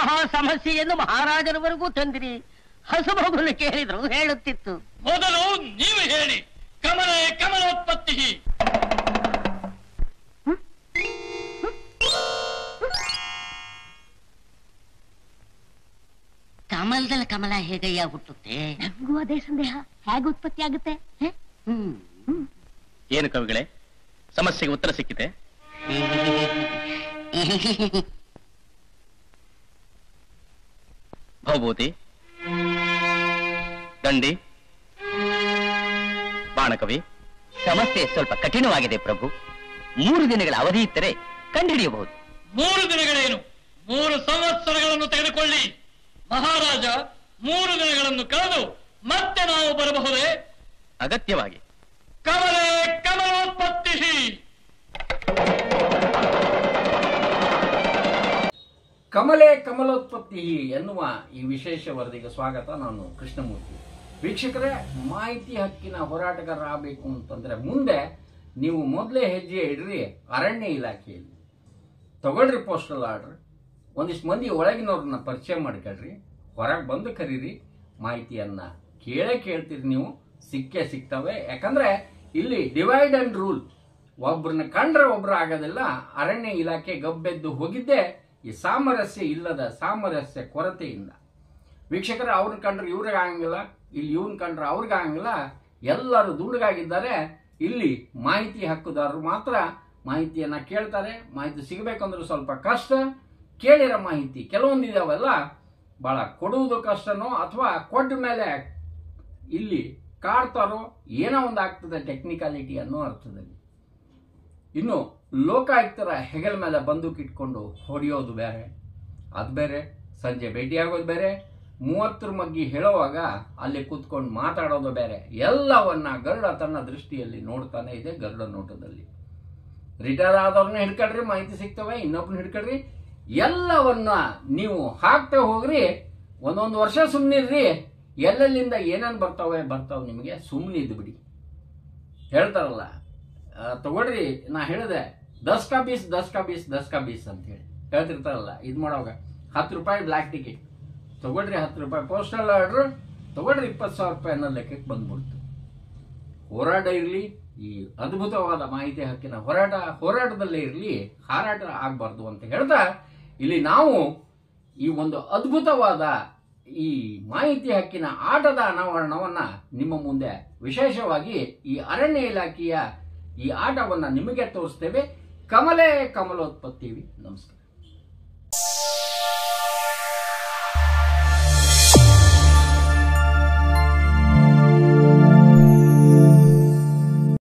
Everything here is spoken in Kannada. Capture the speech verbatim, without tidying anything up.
ಮಹಾ ಸಮಸ್ಯೆಯನ್ನು ಮಹಾರಾಜರವರೆಗೂ ತಂದಿರಿ. ಹಸುಮಗುನು ಕೇಳಿದ್ರು ಹೇಳುತ್ತಿತ್ತು. ಮೊದಲು ನೀವು ಹೇಳಿ, ಕಮಲೆ ಕಮಲೋತ್ಪತ್ತಿ. ಕಮಲದಲ್ಲಿ ಕಮಲ ಹೇಗಯ್ಯ ಹುಟ್ಟುತ್ತೆ? ನಮಗೂ ಅದೇ ಸಂದೇಹ, ಹೇಗೆ ಉತ್ಪತ್ತಿ ಆಗುತ್ತೆ? ಏನು ಕವಿಗಳೇ, ಸಮಸ್ಯೆಗೆ ಉತ್ತರ ಸಿಕ್ಕಿದೆ? ಭವಭೂತಿ, ದಂಡಿ, ಬಾಣಕವಿ, ಸಮಸ್ಯೆ ಸ್ವಲ್ಪ ಕಠಿಣವಾಗಿದೆ ಪ್ರಭು. ಮೂರು ದಿನಗಳ ಅವಧಿ ಇದ್ದರೆ ಕಂಡುಹಿಡಿಯಬಹುದು. ಮೂರು ದಿನಗಳೇನು, ಮೂರು ಸಂವತ್ಸರಗಳನ್ನು ತೆಗೆದುಕೊಳ್ಳಿ ಮಹಾರಾಜ. ಮೂರು ದಿನಗಳನ್ನು ಕಳೆದು ಮತ್ತೆ ನಾವು ಬರಬಹುದೇ? ಅಗತ್ಯವಾಗಿ. ಕಮಲೆ ಕಮಲೋತ್ಪತ್ತಿ. ಕಮಲೆ ಕಮಲೋತ್ಪತ್ತಿ ಎನ್ನುವ ಈ ವಿಶೇಷ ವರದಿಗೆ ಸ್ವಾಗತ. ನಾನು ಕೃಷ್ಣಮೂರ್ತಿ. ವೀಕ್ಷಕರೇ, ಮಾಹಿತಿ ಹಕ್ಕಿನ ಹೋರಾಟಗಾರರಾಗಬೇಕು ಅಂತಂದ್ರೆ ಮುಂದೆ ನೀವು ಮೊದಲೇ ಹೆಜ್ಜೆ ಇಡ್ರಿ ಅರಣ್ಯ ಇಲಾಖೆಯಲ್ಲಿ. ತಗೊಳ್ರಿ ಪೋಸ್ಟಲ್ ಆರ್ಡರ್, ಒಂದಿಷ್ಟು ಮಂದಿ ಒಳಗಿನವ್ರನ್ನ ಪರಿಚಯ ಮಾಡ್ಕೊಳ್ರಿ, ಹೊರಗೆ ಬಂದು ಕರೀರಿ. ಮಾಹಿತಿಯನ್ನ ಕೇಳೇ ಕೇಳ್ತೀರಿ ನೀವು, ಸಿಕ್ಕೇ ಸಿಗ್ತವೆ. ಯಾಕಂದ್ರೆ ಇಲ್ಲಿ ಡಿವೈಡ್ ಅಂಡ್ ರೂಲ್, ಒಬ್ರನ್ನ ಕಂಡ್ರೆ ಒಬ್ರು ಆಗೋದಿಲ್ಲ. ಅರಣ್ಯ ಇಲಾಖೆ ಗಬ್ಬೆದ್ದು ಹೋಗಿದ್ದೆ ಈ ಸಾಮರಸ್ಯ ಇಲ್ಲದ ಸಾಮರಸ್ಯ ಕೊರತೆಯಿಂದ. ವೀಕ್ಷಕರ, ಅವ್ರನ್ನ ಕಂಡ್ರೆ ಇವ್ರಿಗೆ ಆಗಂಗಿಲ್ಲ, ಇಲ್ಲಿ ಇವ್ನ ಕಂಡ್ರೆ ಅವ್ರಿಗೆ ಆಗಂಗಿಲ್ಲ. ಎಲ್ಲರೂ ದುಂಡಗಾಗಿದ್ದಾರೆ. ಇಲ್ಲಿ ಮಾಹಿತಿ ಹಕ್ಕುದಾರರು ಮಾತ್ರ ಮಾಹಿತಿಯನ್ನ ಕೇಳ್ತಾರೆ. ಮಾಹಿತಿ ಸಿಗಬೇಕಂದ್ರೆ ಸ್ವಲ್ಪ ಕಷ್ಟ. ಕೇಳಿರೋ ಮಾಹಿತಿ ಕೆಲವೊಂದು ಇದಾವಲ್ಲ, ಬಹಳ ಕೊಡುವುದು ಕಷ್ಟನೋ ಅಥವಾ ಕೊಟ್ಟ ಮೇಲೆ ಇಲ್ಲಿ ಕಾಡ್ತಾರೋ ಏನೋ ಒಂದು ಆಗ್ತದೆ ಟೆಕ್ನಿಕಾಲಿಟಿ ಅನ್ನೋ ಅರ್ಥದಲ್ಲಿ. ಇನ್ನು ಲೋಕಾಯುಕ್ತರ ಹೆಗಲ ಮೇಲೆ ಬಂದೂಕ್ ಇಟ್ಕೊಂಡು ಹೊಡೆಯೋದು ಬೇರೆ, ಅದು ಬೇರೆ. ಸಂಜೆ ಭೇಟಿಯಾಗೋದು ಬೇರೆ, ಮೂವತ್ತರ ಮಗ್ಗಿ ಹೇಳುವಾಗ ಅಲ್ಲಿ ಕೂತ್ಕೊಂಡು ಮಾತಾಡೋದು ಬೇರೆ. ಎಲ್ಲವನ್ನ ಗರುಡ ತನ್ನ ದೃಷ್ಟಿಯಲ್ಲಿ ನೋಡ್ತಾನೆ ಇದೆ. ಗರುಡ ನೋಟದಲ್ಲಿ ರಿಟೈರ್ ಆದವ್ರನ್ನ ಹಿಡ್ಕೊಳ್ರಿ, ಮಾಹಿತಿ ಸಿಗ್ತವೆ. ಇನ್ನೊಬ್ರನ್ನ ಹಿಡ್ಕೊಳ್ರಿ, ಎಲ್ಲವನ್ನ ನೀವು ಹಾಕ್ತಾ ಹೋಗ್ರಿ. ಒಂದೊಂದು ವರ್ಷ ಸುಮ್ಮನಿರ್ರಿ, ಎಲ್ಲೆಲ್ಲಿಂದ ಏನೇನು ಬರ್ತಾವೆ ಬರ್ತಾವೆ ನಿಮಗೆ. ಸುಮ್ಮನಿದ್ದು ಬಿಡಿ. ಹೇಳ್ತಾರಲ್ಲ, ತಗೊಳ್ರಿ, ನಾ ಹೇಳಿದೆ ದಸ್ ಕಾ ಬೀಸ್ ದಸ್ ಕಾ ಬೀಸ್ ದಸ್ ಕಾ ಬೀಸ್ ಅಂತ ಹೇಳಿ ಹೇಳ್ತಿರ್ತಾರಲ್ಲ. ಇದು ಮಾಡೋವಾಗ ಹತ್ತು ರೂಪಾಯಿ ಬ್ಲ್ಯಾಕ್ ಟಿಕೆಟ್ ತಗೊಳ್ರಿ, ಹತ್ತು ರೂಪಾಯಿ ಪೋಸ್ಟಲ್ ಆರ್ಡ್ರ್ ತಗೊಳ್ರಿ, ಇಪ್ಪತ್ತು ಸಾವಿರ ರೂಪಾಯಿ ಅನ್ನೋ ಲೆಕ್ಕಕ್ಕೆ ಬಂದ್ಬಿಡ್ತು. ಹೋರಾಟ ಇರಲಿ, ಈ ಅದ್ಭುತವಾದ ಮಾಹಿತಿ ಹಕ್ಕಿನ ಹೋರಾಟ ಹೋರಾಟದಲ್ಲೇ ಇರಲಿ, ಹಾರಾಟ ಆಗಬಾರ್ದು ಅಂತ ಹೇಳ್ತಾ ಇಲ್ಲಿ ನಾವು ಈ ಒಂದು ಅದ್ಭುತವಾದ ಈ ಮಾಹಿತಿ ಹಕ್ಕಿನ ಆಟದ ಅನಾವರಣವನ್ನ ನಿಮ್ಮ ಮುಂದೆ ವಿಶೇಷವಾಗಿ ಈ ಅರಣ್ಯ ಇಲಾಖೆಯ ಈ ಆಟವನ್ನ ನಿಮಗೆ ತೋರಿಸ್ತೇವೆ. ಕಮಲೆ ಕಮಲೋತ್ಪತ್ತಿ. ನಮಸ್ಕಾರ.